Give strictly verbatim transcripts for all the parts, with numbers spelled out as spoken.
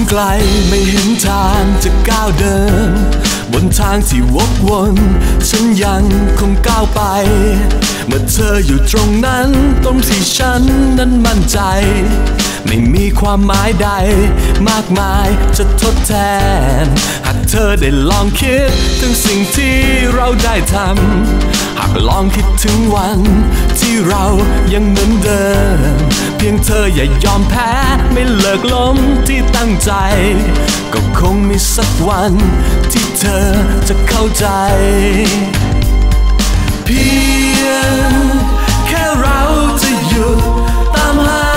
ไกลไม่เห็นทางจะก้าวเดินบนทางที่วกวนฉันยังคงก้าวไปเมื่อเธออยู่ตรงนั้นตรงที่ฉันนั้นมั่นใจไม่มีความหมายใดมากมายจะทดแทนหากเธอได้ลองคิดถึงสิ่งที่เราได้ทำหากลองคิดถึงวันที่เรายังเหมือนเดิมเพียงเธออย่ายอมแพ้ไม่เลิกล้มที่ตั้งใจก็คงมีสักวันที่เธอจะเข้าใจเพียงแค่เราจะหยุดตามหา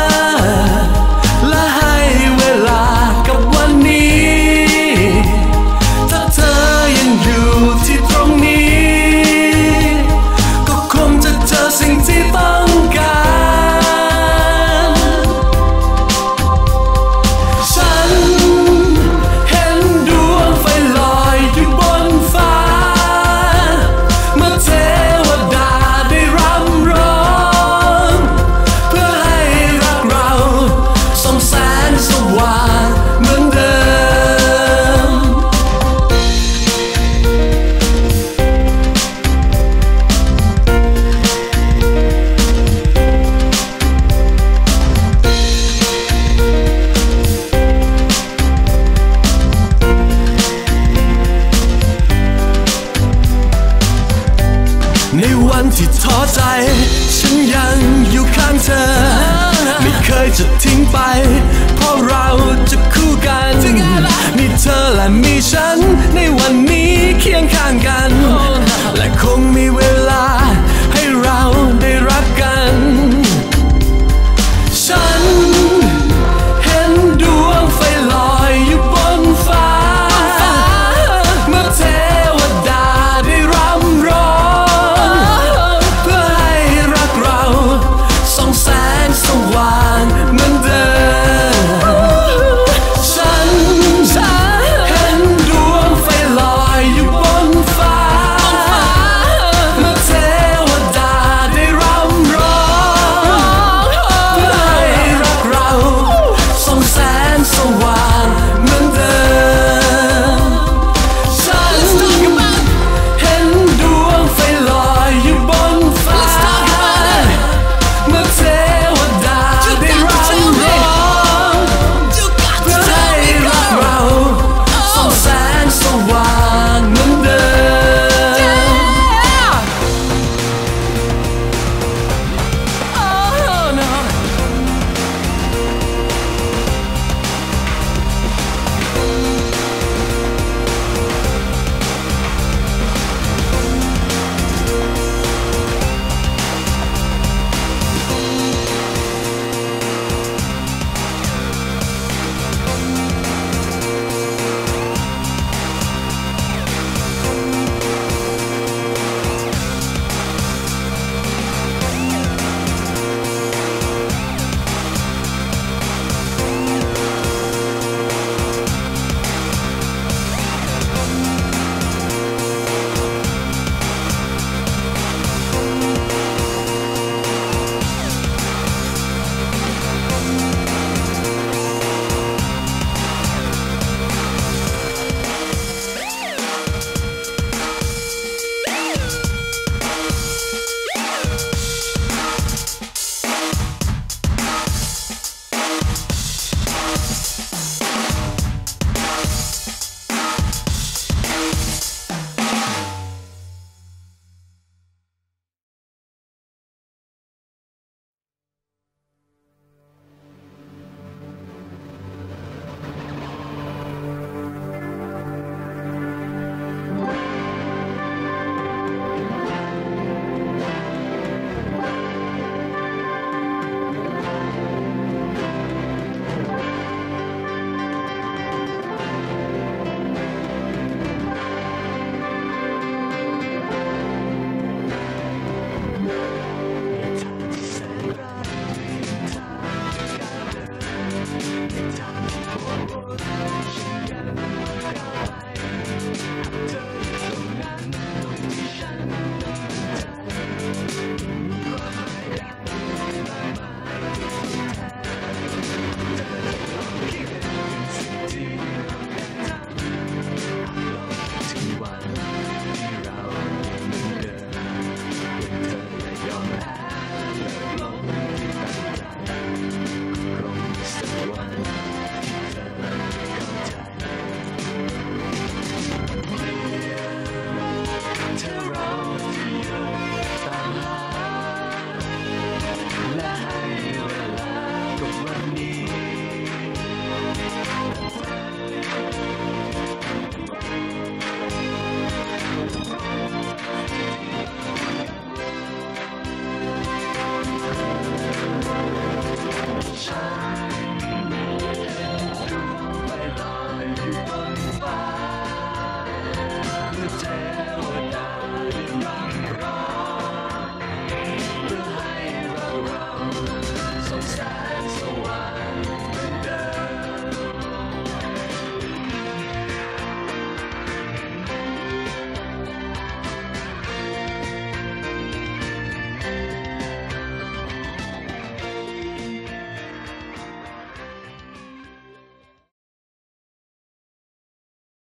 และให้เวลากับวันนี้ถ้าเธอยังอยู่ที่ตรงนี้ก็คงจะเจอสิ่งที่ต้องการฉันเห็นดวงไฟลอยอยู่บนฟ้าเมื่อเทวดาได้รำร้องเพื่อให้รักเราส่องแสงสว่างเหมือนเดิมในวันที่ท้อใจฉันยังอยู่ข้างเธอไม่เคยจะทิ้งไปเพราะเราจะคู่กันมีเธอและมีฉันในวันนี้เคียงข้างกันและคงมีเว